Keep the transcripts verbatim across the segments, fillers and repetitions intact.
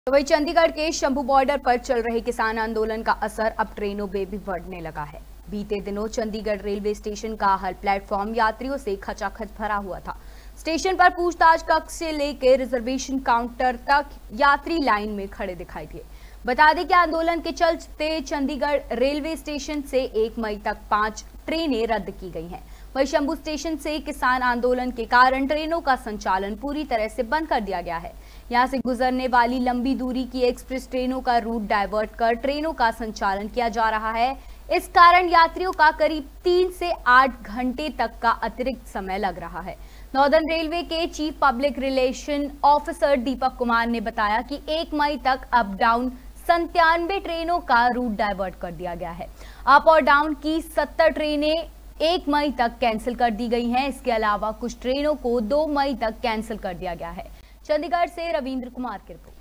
तो वही चंडीगढ़ के शंभू बॉर्डर पर चल रहे किसान आंदोलन का असर अब ट्रेनों में भी बढ़ने लगा है। बीते दिनों चंडीगढ़ रेलवे स्टेशन का हर प्लेटफॉर्म यात्रियों से खचाखच भरा हुआ था। स्टेशन पर पूछताछ कक्ष से लेकर रिजर्वेशन काउंटर तक यात्री लाइन में खड़े दिखाई दिए। बता दें कि आंदोलन के चलते चंडीगढ़ रेलवे स्टेशन से एक मई तक पांच ट्रेनें रद्द की गई हैं। वहीं शंभू स्टेशन से किसान आंदोलन के कारण ट्रेनों का संचालन पूरी तरह से बंद कर दिया गया है। यहां से गुजरने वाली लंबी दूरी की एक्सप्रेस ट्रेनों का रूट डाइवर्ट कर ट्रेनों का संचालन किया जा रहा है। इस कारण यात्रियों का करीब तीन से आठ घंटे तक का अतिरिक्त समय लग रहा है। नॉर्दर्न रेलवे के chief public relation officer Deepak Kumar ने बताया कि एक मई तक अप डाउन संतानवे ट्रेनों का रूट डाइवर्ट कर दिया गया है। अप और डाउन की सत्तर ट्रेनें एक मई तक कैंसिल कर दी गई हैं। इसके अलावा कुछ ट्रेनों को दो मई तक कैंसिल कर दिया गया है। चंडीगढ़ से रविंद्र कुमार की रिपोर्ट।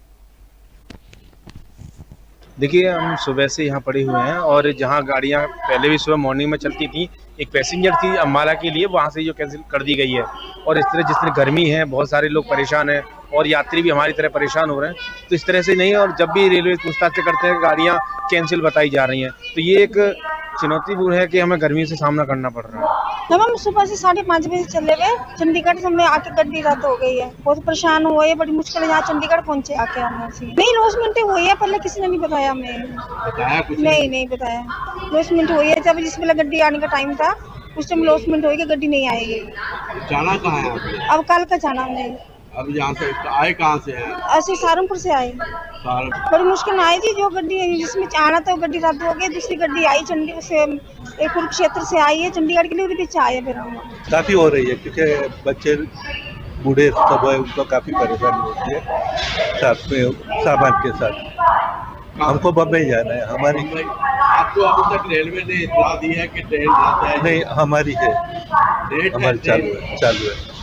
देखिए, हम सुबह से यहाँ पड़े हुए हैं और जहाँ गाड़ियाँ पहले भी सुबह मॉर्निंग में चलती थी, एक पैसेंजर थी अम्बाला के लिए, वहाँ से जो कैंसिल कर दी गई है। और इस तरह जिस तरह गर्मी है, बहुत सारे लोग परेशान हैं और यात्री भी हमारी तरह परेशान हो रहे हैं, तो इस तरह से नहीं। और जब भी रेलवे पूछताछ से करते हैं, गाड़ियाँ कैंसिल बताई जा रही हैं, तो ये एक चुनौतीपूर्ण है कि हमें गर्मी से सामना करना पड़ रहा है। जब हम सुबह से साढ़े पाँच बजे चले गए चंडीगढ़ से, हमें आके गड्डी रद्द हो गई है। बहुत परेशान हुए है, बड़ी मुश्किल है यहाँ चंडीगढ़ पहुँचे आके हम। नहीं लॉसमेंट हुई है, पहले किसी ने नहीं बताया हमें। बताया कुछ नहीं नहीं बताया। लॉसमेंट हुई है, जब जिस वेला गड्डी आने का टाइम था उस टाइम लॉसमेंट हुई कि गड्डी नहीं आएगी। जाना कहाँ है? अब कल का जाना हमें। अब यहाँ से आए कहाँ से हैं? ऐसे सहारनपुर से आए। बड़ी मुश्किल आई थी, जो गड्डी जिसमें आना था वो गड्डी रद्द हो गई। दूसरी गड्डी आई चंडीगढ़ से, एक कुरुक्षेत्र से आई है चंडीगढ़ के लिए, उधर पीछे आए फिर हम। काफी हो रही है क्योंकि बच्चे बूढ़े सब है, उनको काफी परेशानी होती है साथ में सामान के साथ। हमको बम्बई जाना है। हमारी आपको अभी तक रेलवे ने इतला दी है कि ट्रेन रद्द है? नहीं, हमारी है, हमारी चालू है चालू है